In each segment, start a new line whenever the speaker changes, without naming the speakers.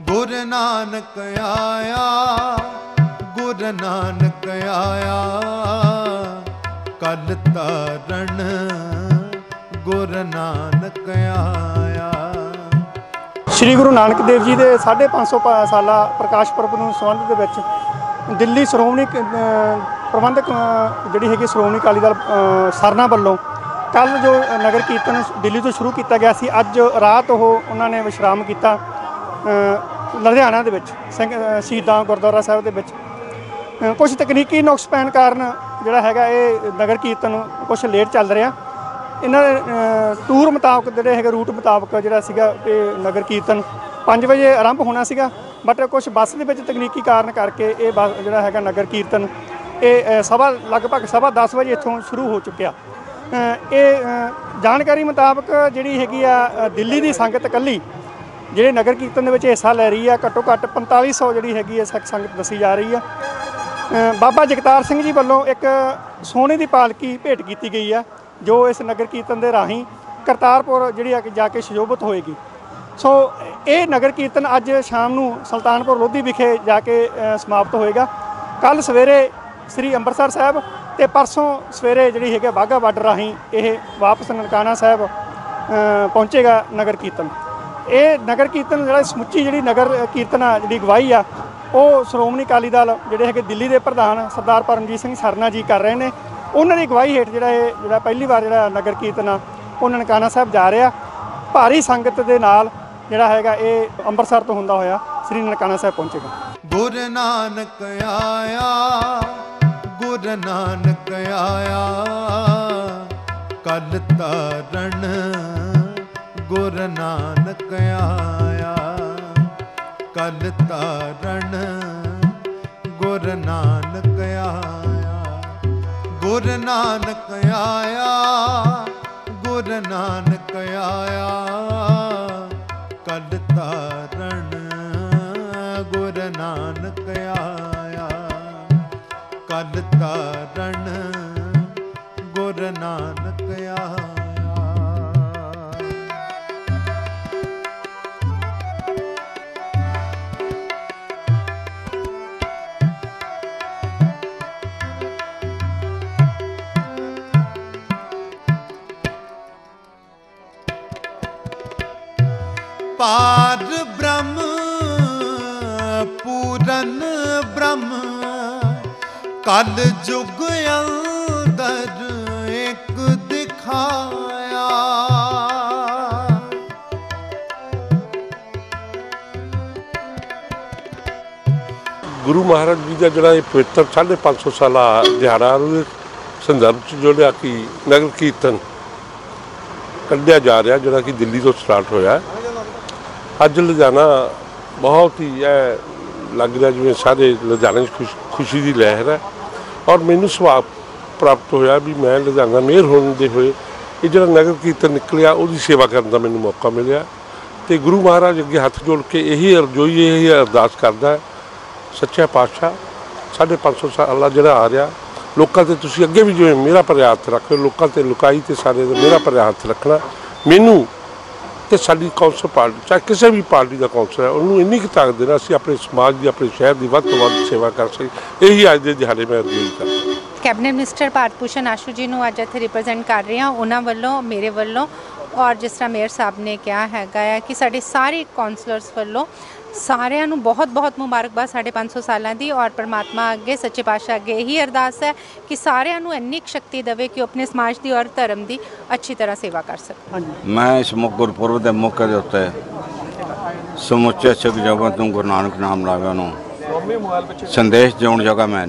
ਗੁਰ ਨਾਨਕ ਆਇਆ, ਗੁਰ ਨਾਨਕ ਆਇਆ, ਕਲ ਤਾਰਨ ਗੁਰ ਨਾਨਕ ਆਇਆ।
श्री गुरु नानक देव जी के 550 साला प्रकाश पुरब ਨੂੰ ਸੰਬੰਧ ਦੇ ਵਿੱਚ ਦਿੱਲੀ ਸ਼੍ਰੋਮਣੀ ਪ੍ਰਬੰਧਕ ਜਿਹੜੀ ਹੈਗੀ ਸ਼੍ਰੋਮਣੀ ਅਕਾਲੀ ਦਲ ਸਰਨਾ ਵੱਲੋਂ ਕੱਲ ਜੋ ਨਗਰ ਕੀਰਤਨ ਦਿੱਲੀ ਤੋਂ ਸ਼ੁਰੂ ਕੀਤਾ ਗਿਆ ਸੀ, ਅੱਜ ਰਾਤ ਉਹਨਾਂ ਨੇ ਵਿਸ਼ਰਾਮ ਕੀਤਾ ਲੁਧਿਆਣਾ ਦੇ ਵਿੱਚ ਸ਼ਹੀਦਾਂ ਗੁਰਦੁਆਰਾ ਸਾਹਿਬ ਦੇ ਵਿੱਚ। ਕੁਝ ਤਕਨੀਕੀ ਨੁਕਸ ਪੈਣ ਕਾਰਨ ਜਿਹੜਾ ਹੈਗਾ ਇਹ ਨਗਰ ਕੀਰਤਨ ਕੁਝ ਲੇਟ ਚੱਲ ਰਿਹਾ। ਇਹਨਾਂ ਦੇ ਟੂਰ ਮੁਤਾਬਕ ਜਿਹੜੇ ਹੈਗੇ रूट ਮੁਤਾਬਕ ਜਿਹੜਾ ਸੀਗਾ ਇਹ ਨਗਰ ਕੀਰਤਨ 5 ਵਜੇ ਆਰੰਭ ਹੋਣਾ ਸੀਗਾ, ਬਟ ਕੁਝ ਬੱਸ ਦੇ ਵਿੱਚ ਤਕਨੀਕੀ ਕਾਰਨ ਕਰਕੇ ਇਹ ਜਿਹੜਾ ਹੈਗਾ ਨਗਰ ਕੀਰਤਨ ਇਹ ਲਗਭਗ 10:15 ਵਜੇ ਇੱਥੋਂ ਸ਼ੁਰੂ ਹੋ ਚੁੱਕਿਆ। ਇਹ ਜਾਣਕਾਰੀ ਮੁਤਾਬਕ ਜਿਹੜੀ ਹੈਗੀ ਆ ਦਿੱਲੀ ਦੀ ਸੰਗਤ ਇਕੱਲੀ ਜਿਹੜੇ ਨਗਰ ਕੀਰਤਨ ਦੇ ਵਿੱਚ ਹਿੱਸਾ ਲੈ ਰਹੀ ਆ, ਘੱਟੋ ਘੱਟ 4500 ਜਿਹੜੀ ਹੈਗੀ ਹੈ ਸਿੱਖ ਸੰਗਤ ਦੱਸੀ ਜਾ ਰਹੀ ਆ। ਬਾਬਾ ਜਗਤਾਰ ਸਿੰਘ ਜੀ ਵੱਲੋਂ ਇੱਕ ਸੋਨੇ ਦੀ ਪਾਲਕੀ ਭੇਟ ਕੀਤੀ ਗਈ ਆ ਜੋ ਇਸ ਨਗਰ ਕੀਰਤਨ ਦੇ ਰਾਹੀਂ ਕਰਤਾਰਪੁਰ ਜਿਹੜੀ ਜਾ ਕੇ ਸੁਸ਼ੋਭਿਤ ਹੋਏਗੀ। ਸੋ ਇਹ ਨਗਰ ਕੀਰਤਨ ਅੱਜ ਸ਼ਾਮ ਨੂੰ ਸੁਲਤਾਨਪੁਰ ਲੋਧੀ ਵਿਖੇ ਜਾ ਕੇ ਸਮਾਪਤ ਹੋਏਗਾ। ਕੱਲ ਸਵੇਰੇ ਸ੍ਰੀ ਅੰਮ੍ਰਿਤਸਰ ਸਾਹਿਬ ਤੇ ਪਰਸੋਂ ਸਵੇਰੇ ਜਿਹੜੀ ਹੈਗਾ ਵਾਹਗਾ ਬਾਰਡਰ ਰਾਹੀਂ ਇਹ ਵਾਪਸ ਨਨਕਾਣਾ ਸਾਹਿਬ ਪਹੁੰਚੇਗਾ ਨਗਰ ਕੀਰਤਨ। ਇਹ ਨਗਰ ਕੀਰਤਨ ਜਿਹੜਾ ਸਮੁੱਚੀ ਜਿਹੜੀ ਨਗਰ ਕੀਰਤਨ ਆ ਜਿਹੜੀ ਅਗਵਾਈ ਆ ਉਹ ਸ਼੍ਰੋਮਣੀ ਅਕਾਲੀ ਦਲ ਜਿਹੜੇ ਹੈਗੇ ਦਿੱਲੀ ਦੇ ਪ੍ਰਧਾਨ ਸਰਦਾਰ ਪਰਮਜੀਤ ਸਿੰਘ ਸਰਨਾ ਜੀ ਕਰ ਰਹੇ ਨੇ। ਉਹਨਾਂ ਦੀ ਅਗਵਾਈ ਹੇਠ ਜਿਹੜਾ ਪਹਿਲੀ ਵਾਰ ਜਿਹੜਾ ਨਗਰ ਕੀਰਤਨ ਆ ਉਹ ਨਨਕਾਣਾ ਸਾਹਿਬ ਜਾ ਰਿਹਾ। ਭਾਰੀ ਸੰਗਤ ਦੇ ਨਾਲ ਜਿਹੜਾ ਹੈਗਾ ਇਹ ਅੰਮ੍ਰਿਤਸਰ ਤੋਂ ਹੁੰਦਾ ਹੋਇਆ ਸ੍ਰੀ ਨਨਕਾਣਾ ਸਾਹਿਬ ਪਹੁੰਚੇਗਾ।
ਗੁਰ ਨਾਨਕ ਆਇਆ, ਗੁਰ ਨਾਨਕ ਆਇਆ, ਕਲ ਤਾਰਨ ਗੁਰ ਨਾਨਕ ਆਇਆ, ਕਲ ਤਾਰਨ ਗੁਰ ਨਾਨਕ ਆਇਆ। ਗੁਰ ਨਾਨਕ ਆਇਆ, ਗੁਰ ਨਾਨਕ ਆਇਆ, ਕਲ ਤਾਰਨ ਗੁਰ ਨਾਨਕ ਆਇਆ, ਕਲ ਤਾਰਨ ਗੁਰ ਨਾਨਕ ਆਇਆ। पार ब्रह्म पूरन ब्रह्म कल जुग अंदर एक दिखाया।
गुरु महाराज जी का जोड़ा पवित्र 550 साला दिहाड़ा संदर्भ च जोड़ा कि नगर कीर्तन कढ़िया जा रहा जोड़ा कि दिल्ली तो स्टार्ट होया। अज लुधियाना बहुत ही लग रहा जिवें सारे लुधियाने खुशी की लहर है और मैनू सुभाग प्राप्त होया भी मैं लुधियाना मेयर होने हुए ये जो नगर कीर्तन निकलिया उसकी सेवा करने का मैनू मौका मिले। तो गुरु महाराज अगे हथ जोड़ के यही अरजोई यही अरदास करता है सच्चा पातशाह 550 साल जो आ रहा लोगों से तुसीं अगे भी जिवें मेरा भरिया हथ रख लो, लोगों से लुकाई तो सारे मेरा भरिया हथ रखना। मैनू तो साडी कौंसल पार्टी चाहे किसी भी पार्टी का कौंसल है उन्होंने इन्नी की ताकत देना असीं अपने समाज की अपने शहर की वध तो वध सेवा कर सकें। यही अज के दिहाड़े मैं अर्जी करदा।
कैबिनेट मिनिस्टर भारत भूषण आशू जी ਨੂੰ ਅੱਜ ਇੱਥੇ ਰਿਪਰੈਜ਼ੈਂਟ ਕਰ ਰਹੇ ਹਾਂ ਉਹਨਾਂ ਵੱਲੋਂ ਮੇਰੇ ਵੱਲੋਂ और जिस तरह मेयर साहब ने कहा है कि साढ़े सारे कौंसलर्स वालों सारिਆਂ ਨੂੰ बहुत मुबारकबाद 550 सालों की और परमात्मा अगे सच्चे पातशाह अगे यही अरदास है कि सारिਆਂ ਨੂੰ ਇੰਨੀ शक्ति देवे कि अपने समाज की और धर्म की अच्छी तरह सेवा कर सकें।
मैं इस गुरपुरब के मौके के उत्ते समुचे सिख जगत को गुरु नानक नाम लावे संदेश देने जगह मैं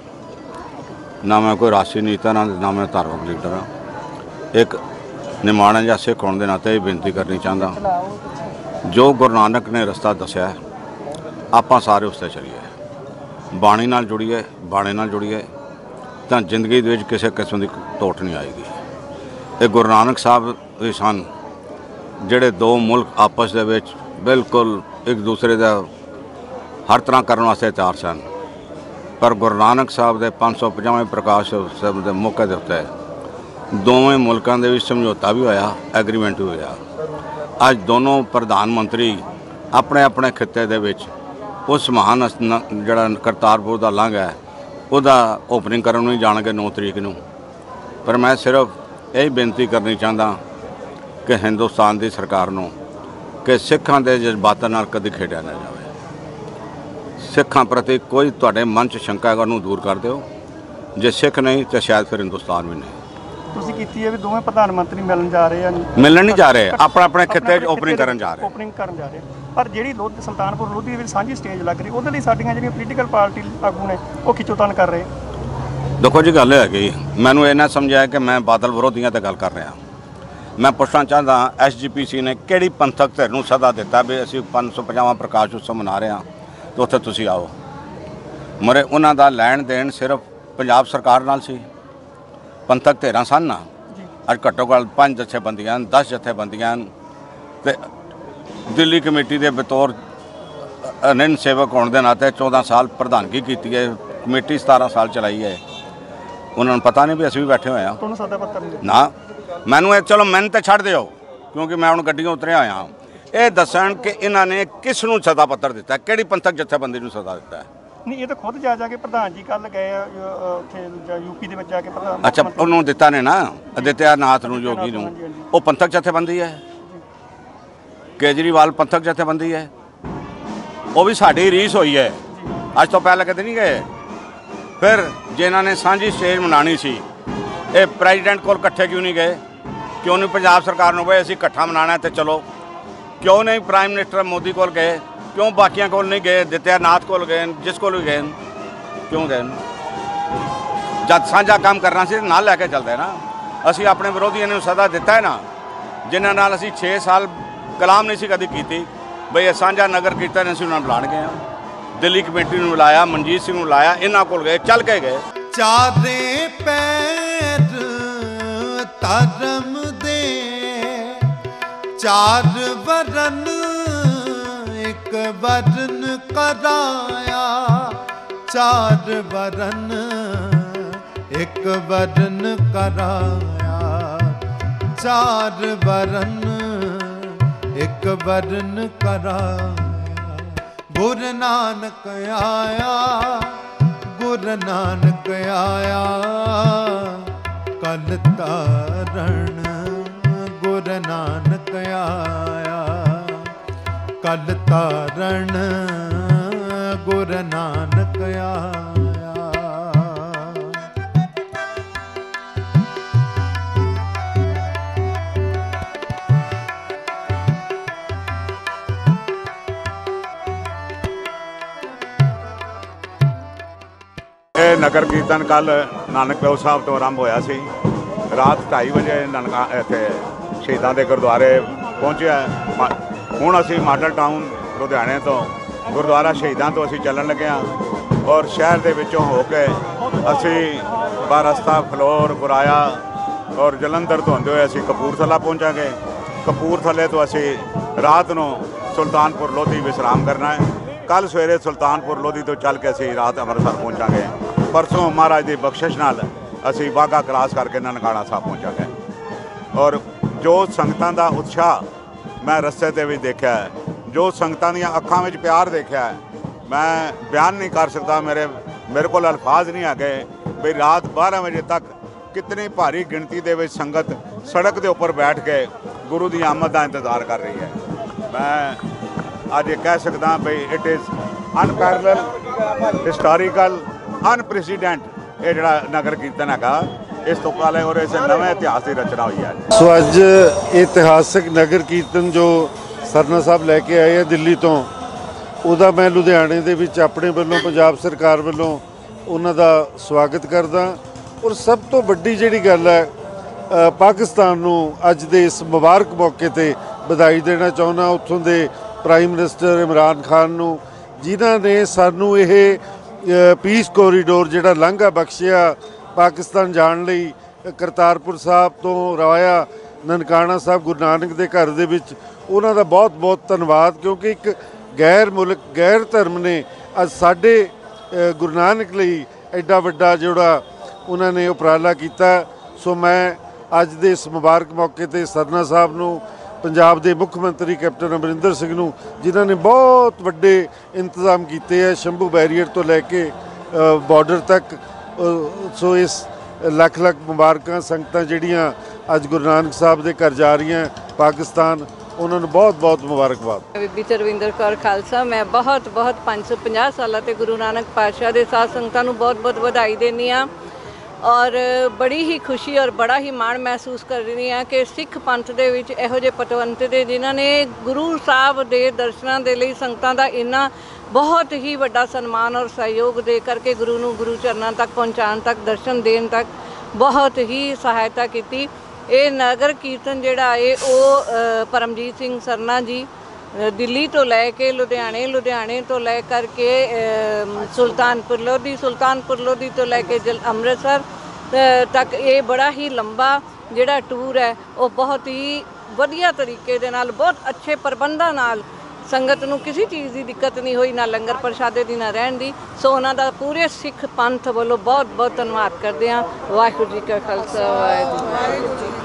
नहीं ना मैं कोई राशि नीता ना मैं धार्मिक लीडर हाँ। एक निमाणा जिहा सिख होने के नाते बेनती करनी चाहता जो गुरु नानक ने रस्ता दसिया आपां सारे उस ते चलीए बाणी नाल जुड़ीए बाणे नाल जुड़ीए तो जिंदगी दे विच किसी किस्म की टोट नहीं आएगी। ये गुरु नानक साहब भी सन जिहड़े दो मुल्क आपस दे विच बिल्कुल एक दूसरे का हर तरह करने वास्ते तैयार सन पर गुरु नानक साहब के 550वें प्रकाश उत्सव के मौके के उत्ते दोवें मुल्कों के समझौता भी होया एग्रीमेंट भी होया। अज दोनों प्रधानमंत्री अपने अपने खिते दे विच उस महान जिहड़ा करतारपुर दा लंघ है उहदा ओपनिंग करन नहीं जाणगे 9 तरीक नूं। पर मैं सिर्फ यही बेनती करनी चाहता कि हिंदुस्तान की सरकार नूं कि सिखां दे जज्बातां नाल कदी खेडिया ना जाए। सिखां प्रति कोई तुहाडे मन च शंका है उहनूं दूर कर दिओ। जे सिख नहीं तो शायद फिर हिंदुस्तान भी नहीं।
ਤੁਸੀਂ ਕੀਤੀ ਹੈ ਵੀ ਦੋਵੇਂ ਪ੍ਰਧਾਨ ਮੰਤਰੀ ਮਿਲਣ ਜਾ ਰਹੇ ਆ,
ਮਿਲਣ ਨਹੀਂ ਜਾ ਰਹੇ, ਆਪਣਾ ਆਪਣੇ ਖਿੱਤੇ 'ਚ ਓਪਨਿੰਗ ਕਰਨ ਜਾ ਰਹੇ।
ਓਪਨਿੰਗ ਕਰਨ ਜਾ ਰਹੇ ਪਰ ਜਿਹੜੀ ਸੁਲਤਾਨਪੁਰ ਲੋਧੀ ਦੇ ਵਿੱਚ ਸਾਂਝੀ ਸਟੇਜ ਲੱਗ ਰਹੀ ਉਹਦੇ ਲਈ ਸਾਡੀਆਂ ਜਿਹੜੀਆਂ ਪੋਲੀਟੀਕਲ ਪਾਰਟੀ ਆਗੂ ਨੇ ਉਹ ਖਿੱਚੋਤਾਣ ਕਰ ਰਹੇ।
देखो जी गल है कि मैनू इन्ना समझा है कि मैं बादल विरोधियों ते गल कर रहा। मैं पूछना चाहता SGPC ने किहड़ी पंथक धिर नूं सदा दिता भी असीं 550वां प्रकाश उत्सव मना रहे हैं तो उत्थे तुसीं आओ। मरे उन्हां दा लैण देण सिर्फ पंजाब सरकार नाल सी। पंथक धिरां सन ना, अज घट्टो घट्ट 5 जथेबंदियां 10 जथेबंदियां ते दिल्ली कमेटी दे बतौर अनिंद सेवक होने के नाते 14 साल प्रधानगी की है, कमेटी 17 साल चलाई है। उन्होंने पता नहीं भी असीं भी बैठे हुए हैं ना। मैनू चलो मैंने तो छड़ दिओ क्योंकि मैं हुण गड्डियों उतरिया होया। ये दसन कि इन्होंने किस नूं सदा पत्र दिता है, किहड़ी पंथक जथेबंदी नूं सदा दिता है।
नहीं ये तो खुद जा के प्रधान जी कल गए उत्थे यूपी दे विच जाके प्रधान।
अच्छा उन्होंने दिता ने ना आदित्यनाथ नूं योगी नूं, वो पंथक जथेबंदी है। केजरीवाल पंथक जथेबंदी है। वो भी साडी रीस हुई है, अज तो पहले कदे नहीं गए। फिर जिन्होंने सांझी स्टेज मनानी सी ये प्रेजिडेंट कोल इकट्ठे क्यों नहीं गए? क्यों नहीं पंजाब सरकार नूं भाई असीं इकट्ठा मनाना तो चलो? क्यों नहीं प्राइम मिनिस्टर मोदी कोल गए? क्यों बाकियां कोल नहीं गए? आदित्यनाथ कोल गए, जिस कोल भी गए क्यों गए? जब साझा काम करना सी नाल लैके चलते ना। असीं अपने विरोधियों ने सदा दिता है ना, जिन्हां नाल असीं 6 साल कलाम नहीं सी कदी कीती बई साझा नगर कीर्तन असीं उन्हां नूं बुलाण गए हैं। दिल्ली कमेटी ने बुलाया, मनजीत सिंह ने बुलाया, इन्हां कोल गए, चल के गए।
चारे पैर धर्म दे 4 वरन एक वरन कराया, 4 वरन एक वरन कराया, 4 वरन एक वरन कराया। गुरु नानक आया, गुरु नानक आया, कल तारण गुरु नानक आया, कल तारण गुरु नानक आया।
नगर कीर्तन कल नानक देव साहब तो आरंभ होया सी। रात 2:30 बजे ननका इत्थे शहीदां दे गुरुद्वारे पहुंचे। हुण असीं मॉडल टाउन लुधियाने तो गुरुद्वारा शहीदां तो असीं चलन लगे हाँ और शहर दे विचों हो के असीं बारस्ता फलोर गुराया और जलंधर तो होंदे हुए असीं कपूरथला पहुंचांगे। कपूरथले तो असीं रात नूं सुल्तानपुर लोधी विश्राम करना है। कल सवेरे सुल्तानपुर लोधी तो चल के असीं रात अमृतसर पहुंचांगे। परसों महाराज की बख्शिश नाल असीं बाघा क्रॉस करके ननकाना साहब पहुंचांगे। और जो संगतां दा उत्साह मैं रस्ते ते भी देखा है, जो संगतां दीयां अखां विच प्यार देखा है, मैं बयान नहीं कर सकता। मेरे को अल्फाज नहीं आ गए भी रात 12 बजे तक कितनी भारी गिनती दे विच संगत सड़क के उपर बैठ के गुरु की आमद का इंतज़ार कर रही है। मैं अज ये कह सकता भी it is unparallel historical unprecedent ये जड़ा नगर कीर्तन है इस तो पहले और इस नवे इतिहास की रचना हुई है।
सो अज इतिहासिक नगर कीर्तन जो सरना साहब लैके आए हैं दिल्ली तो ਉਹਦਾ मैं लुधियाने ਦੇ ਵਿੱਚ ਆਪਣੇ ਵੱਲੋਂ ਪੰਜਾਬ ਸਰਕਾਰ ਵੱਲੋਂ ਉਹਨਾਂ ਦਾ ਸਵਾਗਤ ਕਰਦਾ। ਔਰ ਸਭ ਤੋਂ ਵੱਡੀ ਜਿਹੜੀ ਗੱਲ ਹੈ ਪਾਕਿਸਤਾਨ ਨੂੰ ਅੱਜ ਦੇ ਇਸ ਮੁਬਾਰਕ ਮੌਕੇ ਤੇ ਵਧਾਈ ਦੇਣਾ ਚਾਹੁੰਦਾ ਉੱਥੋਂ ਦੇ ਪ੍ਰਾਈਮ ਮਿਨਿਸਟਰ ਇਮਰਾਨ ਖਾਨ ਨੂੰ ਜਿਨ੍ਹਾਂ ਨੇ ਸਾਨੂੰ ਇਹ ਪੀਸ ਕੋਰੀਡੋਰ ਜਿਹੜਾ ਲਾਂਘਾ ਬਖਸ਼ਿਆ ਪਾਕਿਸਤਾਨ ਜਾਣ ਲਈ ਕਰਤਾਰਪੁਰ ਸਾਹਿਬ ਤੋਂ ਰਵਾਇਆ ਨਨਕਾਣਾ ਸਾਹਿਬ ਗੁਰੂ ਨਾਨਕ ਦੇ ਘਰ ਦੇ ਵਿੱਚ ਉਹਨਾਂ ਦਾ ਬਹੁਤ ਬਹੁਤ ਧੰਨਵਾਦ। ਕਿਉਂਕਿ ਇੱਕ गैर मुल्क गैर धर्म ने अज साडे गुरु नानक लई एडा वड्डा जोड़ा उन्होंने उपराला किया। सो मैं अज दे इस मुबारक मौके ते सरना साहब नूं ਪੰਜਾਬ ਦੇ ਮੁੱਖ ਮੰਤਰੀ ਕੈਪਟਨ ਅਮਰਿੰਦਰ ਸਿੰਘ ਨੂੰ, ਜਿਨ੍ਹਾਂ ਨੇ ਬਹੁਤ ਵੱਡੇ ਇੰਤਜ਼ਾਮ ਕੀਤੇ ਹੈ ਸ਼ੰਭੂ ਬੈਰੀਅਰ ਤੋਂ ਲੈ ਕੇ ਬਾਰਡਰ ਤੱਕ। ਸੋ ਇਸ ਲੱਖ ਲੱਖ ਮੁਬਾਰਕਾਂ। ਸੰਗਤਾਂ ਜਿਹੜੀਆਂ ਅੱਜ ਗੁਰੂ ਨਾਨਕ ਸਾਹਿਬ ਦੇ ਘਰ ਜਾ ਰਹੀਆਂ ਪਾਕਿਸਤਾਨ, ਉਹਨਾਂ ਨੂੰ ਬਹੁਤ ਬਹੁਤ ਮੁਬਾਰਕਬਾਦ।
ਬੀਬੀ ਤਰਵਿੰਦਰ ਕੌਰ ਖਾਲਸਾ। ਮੈਂ ਬਹੁਤ 550 ਸਾਲਾਂ ਤੇ ਗੁਰੂ ਨਾਨਕ ਪਾਤਸ਼ਾਹ ਦੇ ਸਾਧ ਸੰਗਤਾਂ ਨੂੰ ਬਹੁਤ ਵਧਾਈ ਦਿੰਦੀ ਹਾਂ ਔਰ ਬੜੀ ਹੀ ਖੁਸ਼ੀ ਔਰ ਬੜਾ ਹੀ ਮਾਣ ਮਹਿਸੂਸ ਕਰ ਰਹੀ ਹਾਂ ਕਿ ਸਿੱਖ ਪੰਥ ਦੇ ਵਿੱਚ ਇਹੋ ਜਿਹੇ ਪਤਵੰਤ ਦੇ ਜਿਨ੍ਹਾਂ ਨੇ ਗੁਰੂ ਸਾਹਿਬ ਦੇ ਦਰਸ਼ਨਾਂ ਦੇ ਲਈ ਸੰਗਤਾਂ ਦਾ ਇੰਨਾ ਬਹੁਤ ਹੀ ਵੱਡਾ ਸਨਮਾਨ ਔਰ ਸਹਿਯੋਗ ਦੇ ਕਰਕੇ ਗੁਰੂ ਨੂੰ ਗੁਰੂ ਚਰਨਾਂ ਤੱਕ ਪਹੁੰਚਾਉਣ ਤੱਕ, ਦਰਸ਼ਨ ਦੇਣ ਤੱਕ ਬਹੁਤ ਹੀ ਸਹਾਇਤਾ ਕੀਤੀ। ਇਹ ਨਗਰ ਕੀਰਤਨ ਜਿਹੜਾ ਹੈ ਉਹ ਪਰਮਜੀਤ ਸਿੰਘ ਸਰਨਾ ਜੀ ਦਿੱਲੀ ਤੋਂ ਲੈ ਕੇ ਲੁਧਿਆਣੇ ਤੋਂ ਲੈ ਕਰਕੇ ਸੁਲਤਾਨਪੁਰ ਲੋਧੀ ਤੋਂ ਲੈ ਕੇ ਅੰਮ੍ਰਿਤਸਰ ਤੱਕ ਇਹ ਬੜਾ ਹੀ ਲੰਬਾ ਜਿਹੜਾ ਟੂਰ ਹੈ ਉਹ ਬਹੁਤ ਹੀ ਵਧੀਆ ਤਰੀਕੇ ਦੇ ਨਾਲ, ਬਹੁਤ ਅੱਛੇ ਪ੍ਰਬੰਧਾਂ ਨਾਲ ਸੰਗਤ ਨੂੰ ਕਿਸੇ ਚੀਜ਼ ਦੀ ਦਿੱਕਤ ਨਹੀਂ ਹੋਈ, ਨਾ ਲੰਗਰ ਪ੍ਰਸ਼ਾਦੇ ਦੀ ਨਾ ਰਹਿਣ ਦੀ। ਸੋ ਉਹਨਾਂ ਦਾ ਪੂਰੇ ਸਿੱਖ ਪੰਥ ਵੱਲੋਂ ਬਹੁਤ ਧੰਨਵਾਦ ਕਰਦੇ ਹਾਂ। ਵਾਹਿਗੁਰੂ ਜੀ ਕਾ ਖਾਲਸਾ ਵਾਹਿਗੁਰੂ ਜੀ